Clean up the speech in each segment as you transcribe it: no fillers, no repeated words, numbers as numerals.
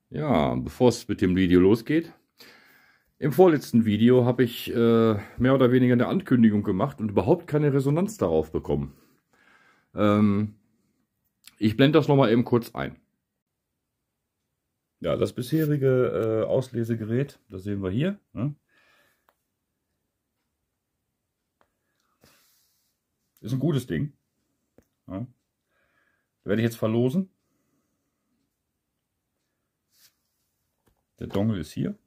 Ja, bevor es mit dem Video losgeht, im vorletzten Video habe ich mehr oder weniger eine Ankündigung gemacht und überhaupt keine Resonanz darauf bekommen. Ich blende das nochmal eben kurz ein. Ja, das bisherige Auslesegerät, das sehen wir hier. Ne? Ist ein gutes Ding. Ja. Werde ich jetzt verlosen. Der Dongle ist hier.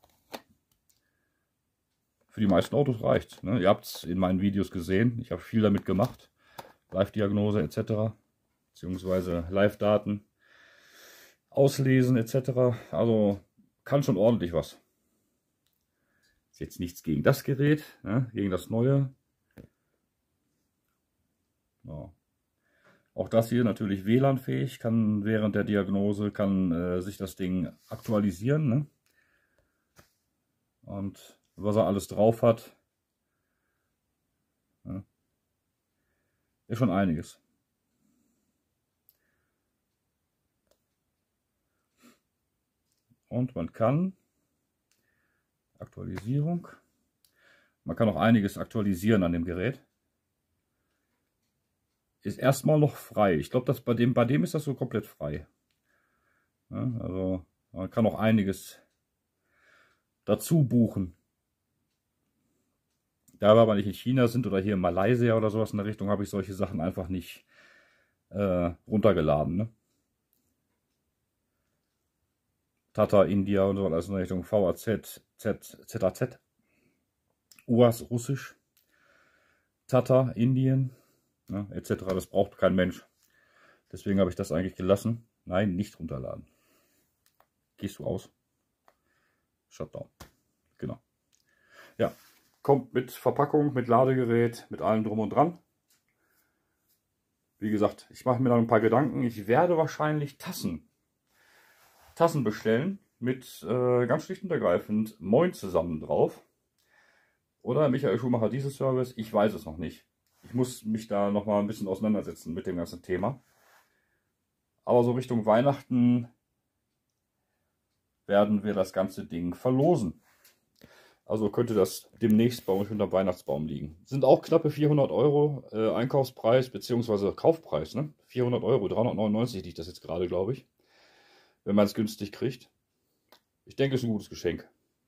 Für die meisten Autos reicht. Ne? Ihr habt es in meinen Videos gesehen. Ich habe viel damit gemacht. Live-Diagnose etc. Beziehungsweise Live-Daten auslesen etc. Also kann schon ordentlich was. Ist jetzt nichts gegen das Gerät, ne? Gegen das neue. Ja. Auch das hier natürlich WLAN-fähig, kann während der Diagnose sich das Ding aktualisieren. Ne? Und was er alles drauf hat, ja, ist schon einiges. Und man kann Aktualisierung, man kann auch einiges aktualisieren an dem Gerät. Ist erstmal noch frei. Ich glaube, bei dem ist das so komplett frei. Ja, also man kann auch einiges dazu buchen. Da wir aber nicht in China sind oder hier in Malaysia oder sowas in der Richtung, habe ich solche Sachen einfach nicht runtergeladen. Ne? Tata India und so alles in der Richtung VAZ, ZAZ, UAS Russisch, Tata Indien, ja, etc. Das braucht kein Mensch. Deswegen habe ich das eigentlich gelassen. Nein, nicht runterladen. Gehst du aus? Shutdown. Genau. Ja, kommt mit Verpackung, mit Ladegerät, mit allem drum und dran. Wie gesagt, ich mache mir noch ein paar Gedanken. Ich werde wahrscheinlich Tassen bestellen mit ganz schlicht und ergreifend Moin zusammen drauf. Oder Michael Schumacher Dieselservice, ich weiß es noch nicht. Ich muss mich da noch mal ein bisschen auseinandersetzen mit dem ganzen Thema. Aber so Richtung Weihnachten werden wir das ganze Ding verlosen. Also könnte das demnächst bei uns unter dem Weihnachtsbaum liegen. Sind auch knappe 400 Euro Einkaufspreis bzw. Kaufpreis. Ne? 400 Euro, 399 liegt das jetzt gerade, glaube ich. Wenn man es günstig kriegt. Ich denke, es ist ein gutes Geschenk.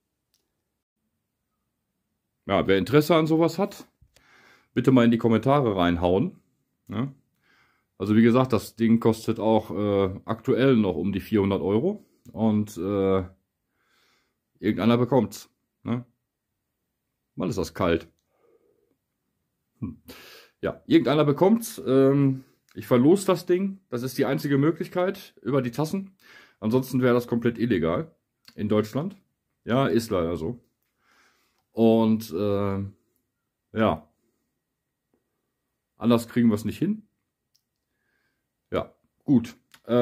Ja, wer Interesse an sowas hat, bitte mal in die Kommentare reinhauen. Ja? Also wie gesagt, das Ding kostet auch aktuell noch um die 400 Euro. Und irgendeiner bekommt's. Ne? Mal ist das kalt. Ja, irgendeiner bekommt's. Ich verlose das Ding. Das ist die einzige Möglichkeit über die Tassen. Ansonsten wäre das komplett illegal in Deutschland. Ja, ist leider so. Und ja, anders kriegen wir es nicht hin. Ja, gut.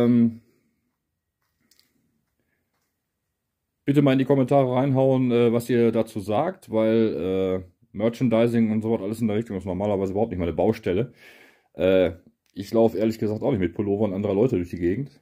Bitte mal in die Kommentare reinhauen, was ihr dazu sagt, weil Merchandising und so was alles in der Richtung ist normalerweise überhaupt nicht meine Baustelle. Ich laufe ehrlich gesagt auch nicht mit Pullovern anderer Leute durch die Gegend.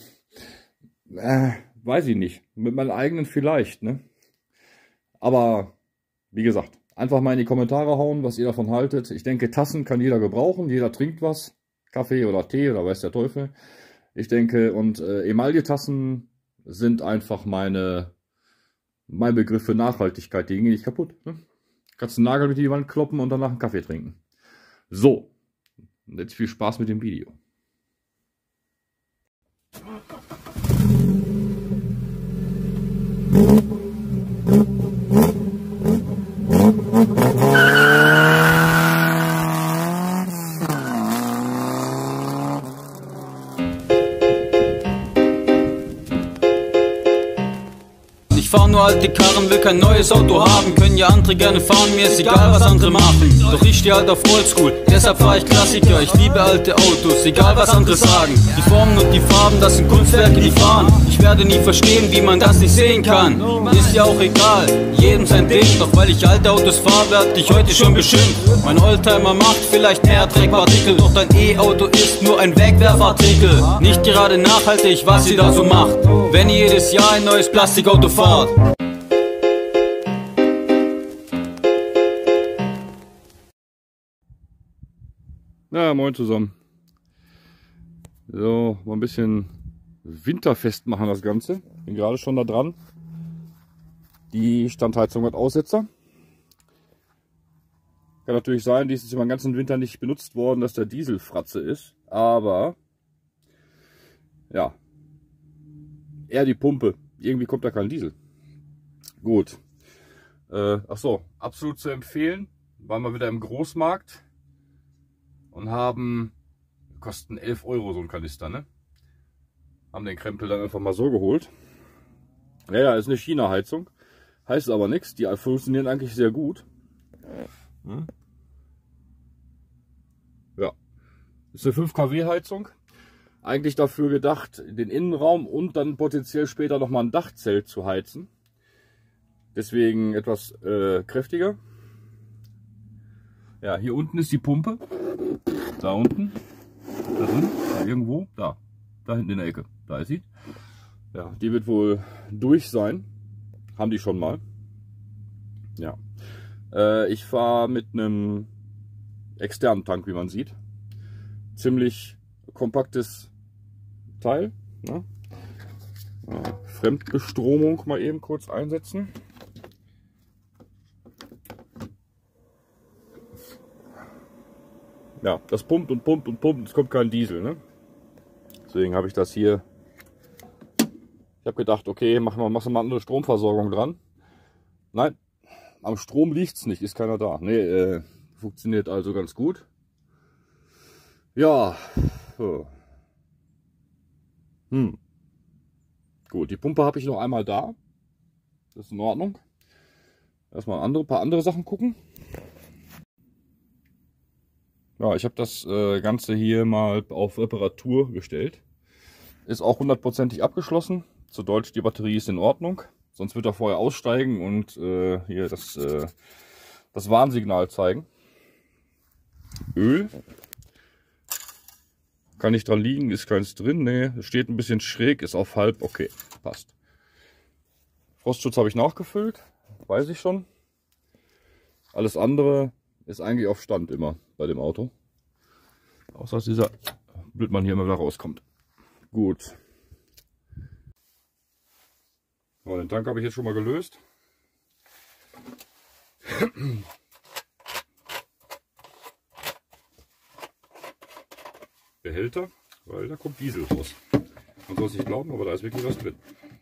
Weiß ich nicht. Mit meinen eigenen vielleicht, ne? Aber wie gesagt, einfach mal in die Kommentare hauen, was ihr davon haltet. Ich denke, Tassen kann jeder gebrauchen. Jeder trinkt was. Kaffee oder Tee oder weiß der Teufel. Ich denke, und Emaille-Tassen sind einfach mein Begriff für Nachhaltigkeit. Die gehen nicht kaputt. Ne? Kannst einen Nagel mit in die Wand kloppen und danach einen Kaffee trinken. So, und jetzt viel Spaß mit dem Video. Ich fahr nur alte Karren, will kein neues Auto haben. Können ja andere gerne fahren, mir ist egal was andere machen. Doch ich steh halt auf Oldschool, deshalb fahr ich Klassiker. Ich liebe alte Autos, egal was andere sagen. Die Formen und die Farben, das sind Kunstwerke, die fahren. Ich werde nie verstehen, wie man das nicht sehen kann. Ist ja auch egal, jedem sein Ding. Doch weil ich alte Autos fahr, werd ich heute schon beschimpft. Mein Oldtimer macht vielleicht mehr Dreckpartikel, doch dein E-Auto ist nur ein Wegwerfartikel. Nicht gerade nachhaltig, was ihr da so macht, wenn ihr jedes Jahr ein neues Plastikauto fahrt. Na, moin zusammen. So, mal ein bisschen winterfest machen das Ganze. Bin gerade schon da dran. Die Standheizung hat Aussetzer. Kann natürlich sein, die ist jetzt über den ganzen Winter nicht benutzt worden, dass der Diesel Fratze ist. Aber, ja, eher die Pumpe. Irgendwie kommt da kein Diesel. Gut. Ach so, absolut zu empfehlen. Waren wir wieder im Großmarkt und haben, kosten 11 Euro so ein Kanister, ne? Haben den Krempel dann einfach mal so geholt. Ja, ist eine China-Heizung. Heißt aber nichts. Die funktionieren eigentlich sehr gut. Ja. Ist eine 5 kW Heizung. Eigentlich dafür gedacht, den Innenraum und dann potenziell später nochmal ein Dachzelt zu heizen. Deswegen etwas kräftiger. Ja, hier unten ist die Pumpe. Da unten. Da drin. Da irgendwo. Da. Da hinten in der Ecke. Da ist sie. Ja, die wird wohl durch sein. Haben die schon mal. Ja. Ich fahre mit einem externen Tank, wie man sieht. Ziemlich kompaktes Teil. Ne? Ja, Fremdbestromung mal eben kurz einsetzen. Ja, das pumpt und pumpt und pumpt. Es kommt kein Diesel. Ne? Deswegen habe ich das hier. Ich habe gedacht, okay, machst du mal eine andere Stromversorgung dran. Nein, am Strom liegt es nicht, ist keiner da. Nee, funktioniert also ganz gut. Ja. So. Gut, die Pumpe habe ich noch einmal da. Das ist in Ordnung. Erstmal ein paar andere Sachen gucken. Ja, ich habe das Ganze hier mal auf Reparatur gestellt. Ist auch hundertprozentig abgeschlossen. Zu Deutsch, die Batterie ist in Ordnung. Sonst wird er vorher aussteigen und hier das Warnsignal zeigen. Öl. Kann nicht dran liegen, ist keins drin. Ne, steht ein bisschen schräg, ist auf halb. Okay, passt. Frostschutz habe ich nachgefüllt. Weiß ich schon. Alles andere ist eigentlich auf Stand immer bei dem Auto. Außer dass dieser Blödmann hier immer wieder rauskommt. Gut. So, den Tank habe ich jetzt schon mal gelöst. Behälter, weil da kommt Diesel raus. Man soll es nicht glauben, aber da ist wirklich was drin.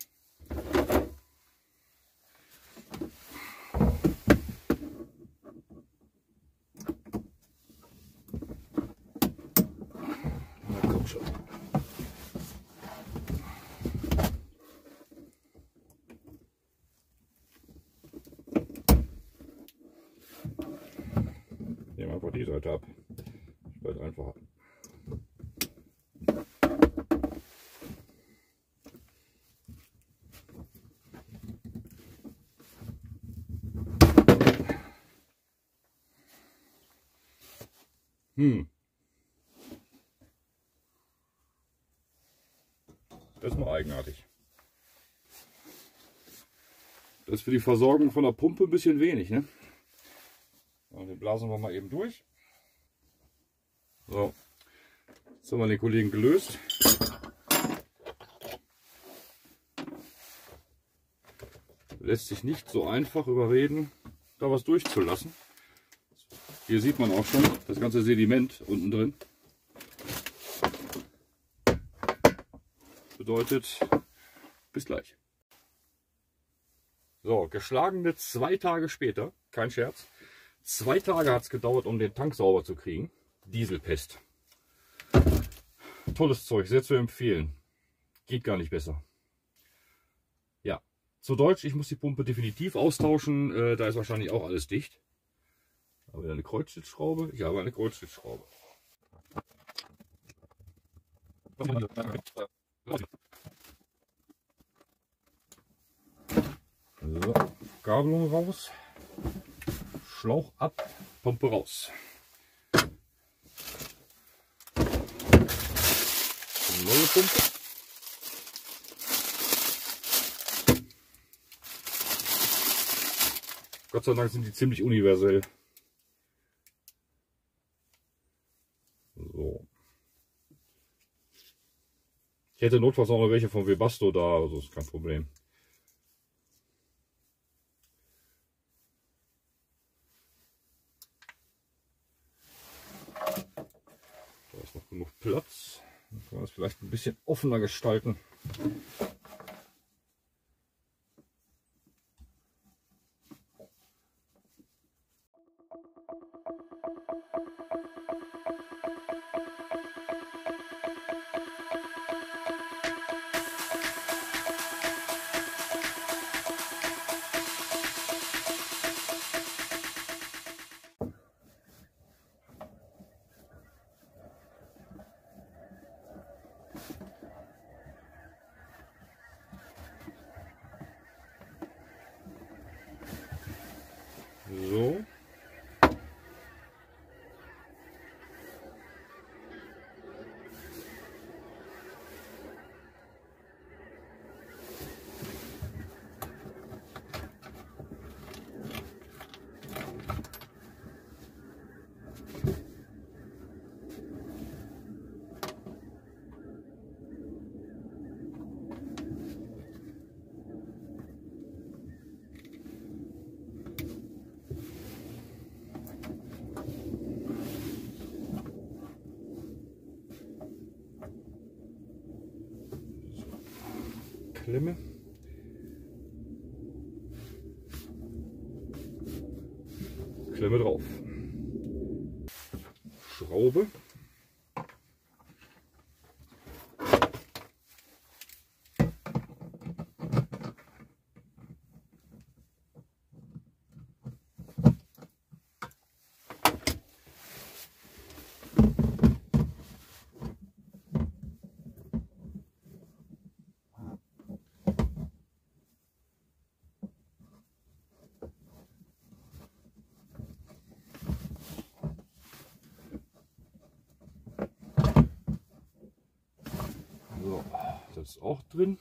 Na komm schon. Nehmen wir einfach die Seite ab. Ist einfacher. Das ist mal eigenartig. Das ist für die Versorgung von der Pumpe ein bisschen wenig, ne? Und den blasen wir mal eben durch. So, jetzt haben wir den Kollegen gelöst. Lässt sich nicht so einfach überreden, da was durchzulassen. Hier sieht man auch schon das ganze Sediment unten drin. Bedeutet, bis gleich. So, geschlagene 2 Tage später, kein Scherz, 2 Tage hat es gedauert, um den Tank sauber zu kriegen. Dieselpest. Tolles Zeug, sehr zu empfehlen. Geht gar nicht besser. Ja, Zu Deutsch, ich muss die Pumpe definitiv austauschen. Da ist wahrscheinlich auch alles dicht. Aber wieder eine Kreuzschlitzschraube. Ich habe eine Kreuzschlitzschraube. So, Gabelung raus. Schlauch ab, Pumpe raus. Neue Pumpe. Gott sei Dank sind die ziemlich universell. So. Ich hätte notfalls auch noch welche von Webasto da, also ist kein Problem. Da ist noch genug Platz. Dann kann man das vielleicht ein bisschen offener gestalten. So. Klemme. Klemme drauf. Schraube. So, das ist auch drin.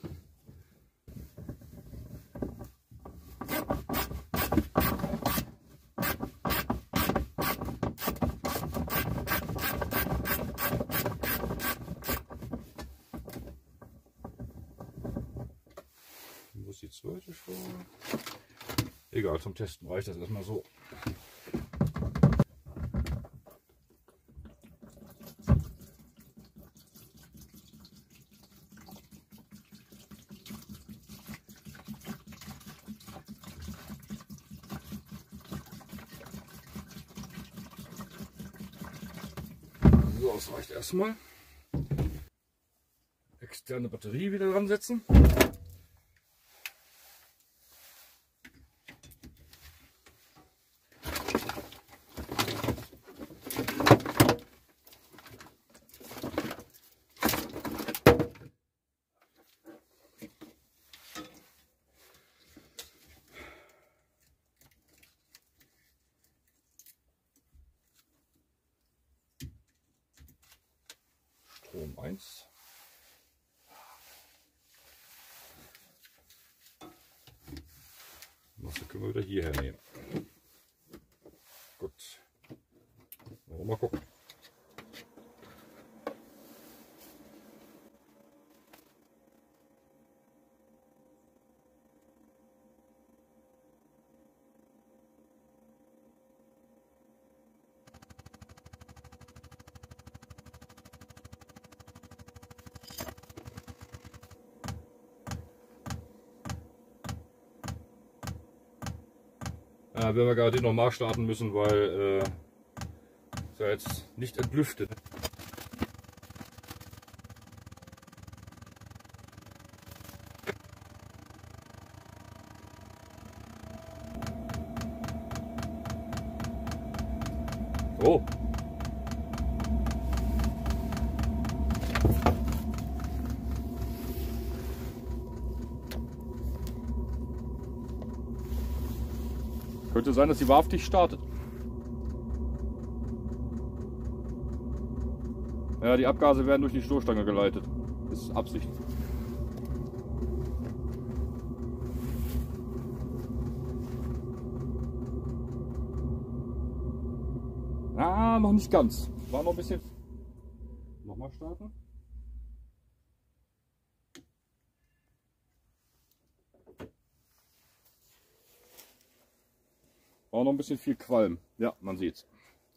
Wo ist die zweite Schraube? Egal, zum Testen reicht das erstmal so. So, das reicht erstmal. Externe Batterie wieder dran setzen. Strom 1. Masse können wir wieder hierher nehmen. Gut. Mal gucken. Wenn wir gerade nochmal starten müssen, weil ist ja jetzt nicht entlüftet. Oh. Könnte sein, dass die Warft nicht startet. Ja, die Abgase werden durch die Stoßstange geleitet. Das ist Absicht. Ah, noch nicht ganz. War noch ein bisschen. Nochmal starten. War noch ein bisschen viel Qualm. Ja, man sieht's.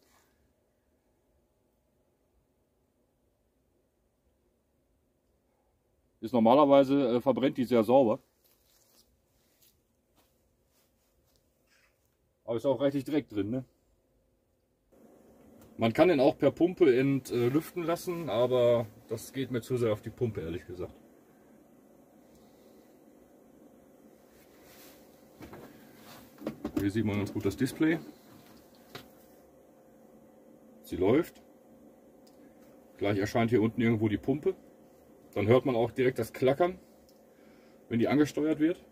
Ist normalerweise verbrennt die sehr sauber. Aber ist auch reichlich Dreck drin, ne? Man kann den auch per Pumpe entlüften lassen, aber das geht mir zu sehr auf die Pumpe, ehrlich gesagt. Hier sieht man ganz gut das Display. Sie läuft. Gleich erscheint hier unten irgendwo die Pumpe. Dann hört man auch direkt das Klackern, wenn die angesteuert wird.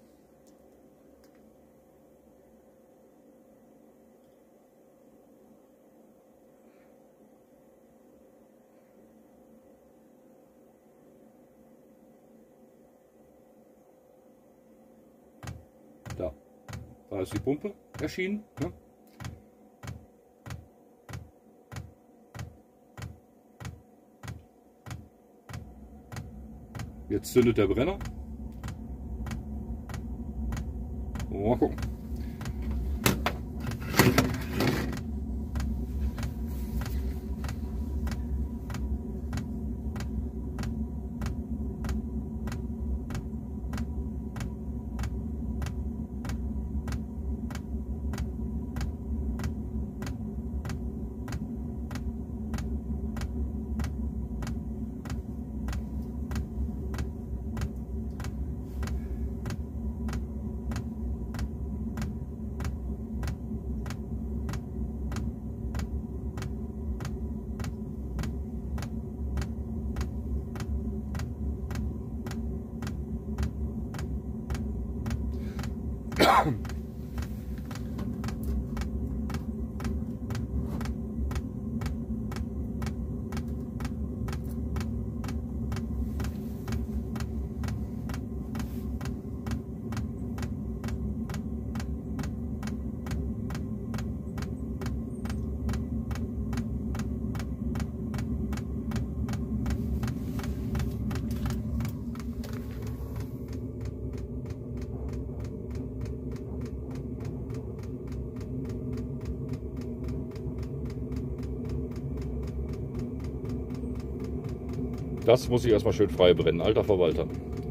Da ist die Pumpe erschienen. Ne? Jetzt zündet der Brenner. Mal gucken. Das muss ich erstmal schön frei brennen, alter Verwalter.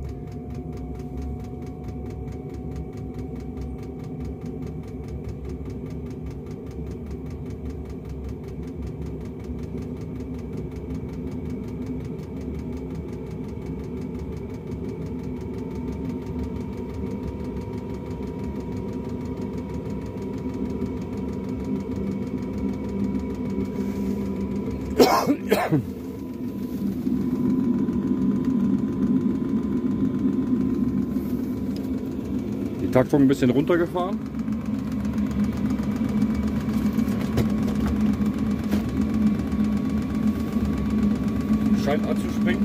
Die Taktung ein bisschen runtergefahren. Scheint anzuspringen.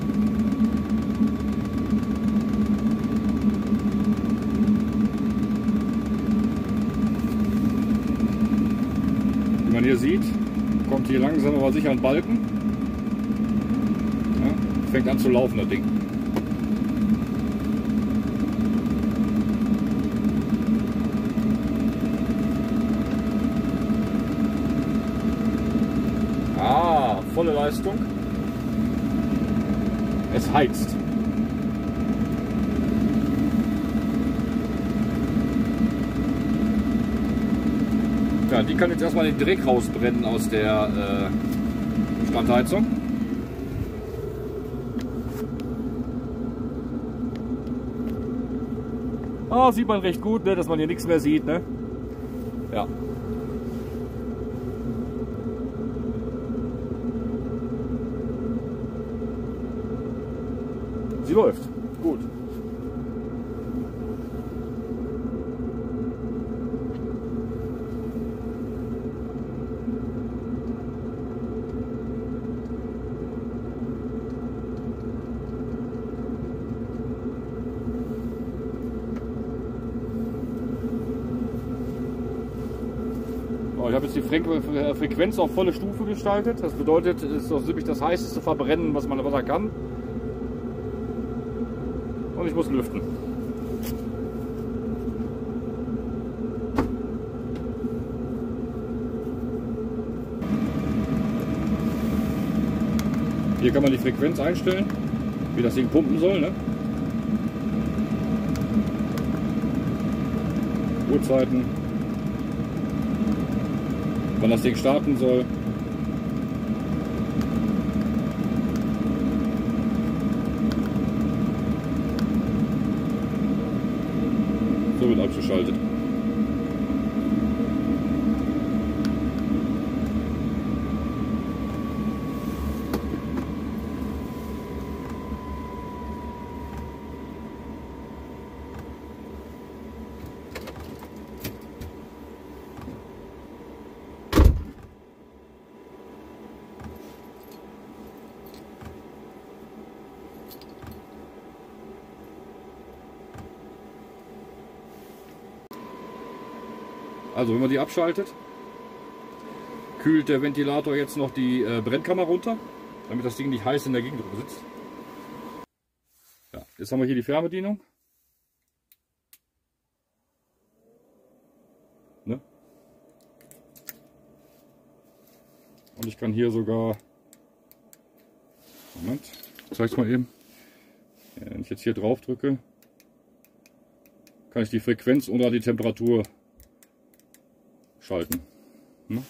Wie man hier sieht, kommt hier langsam aber sicher ein Balken. Ja, fängt an zu laufen, das Ding. Volle Leistung. Es heizt. Ja, die kann jetzt erstmal den Dreck rausbrennen aus der Standheizung. Ah, sieht man recht gut, ne, dass man hier nichts mehr sieht. Ne? Ja. Sie läuft. Gut. Ich habe jetzt die Frequenz auf volle Stufe gestaltet. Das bedeutet, es ist so ziemlich das heißeste Verbrennen, was man kann. Und ich muss lüften. Hier kann man die Frequenz einstellen, wie das Ding pumpen soll. Ne? Uhrzeiten, wann das Ding starten soll. So wird abgeschaltet. Also wenn man die abschaltet, kühlt der Ventilator jetzt noch die Brennkammer runter, damit das Ding nicht heiß in der Gegend sitzt. Ja, jetzt haben wir hier die Fernbedienung. Ne? Und ich kann hier sogar, Moment, ich zeige es mal eben, ja, wenn ich jetzt hier drauf drücke, kann ich die Frequenz oder die Temperatur schalten. Hm?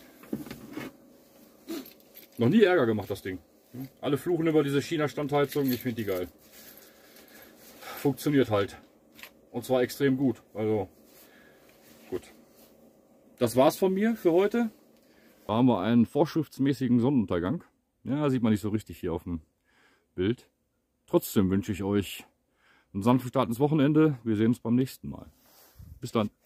Noch nie Ärger gemacht, das Ding. Hm? Alle fluchen über diese China-Standheizung, ich finde die geil. Funktioniert halt. Und zwar extrem gut. Also, gut. Das war's von mir für heute. Da haben wir einen vorschriftsmäßigen Sonnenuntergang. Ja, sieht man nicht so richtig hier auf dem Bild. Trotzdem wünsche ich euch einen sanften Start ins Wochenende. Wir sehen uns beim nächsten Mal. Bis dann.